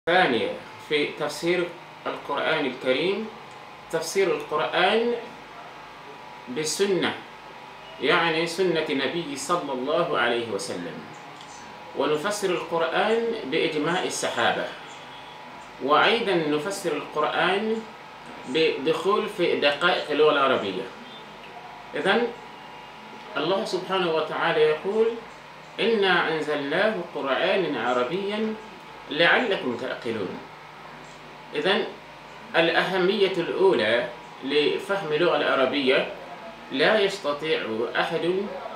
ثانية في تفسير القرآن الكريم، تفسير القرآن بالسنة، يعني سنة النبي صلى الله عليه وسلم، ونفسر القرآن بإجماع الصحابة، وأيضا نفسر القرآن بدخول في دقائق اللغة العربية. إذن الله سبحانه وتعالى يقول: إنا أنزلناه قرآنا عربيا لعلكم تعقلون. إذن الأهمية الأولى لفهم اللغة العربية لا يستطيع أحد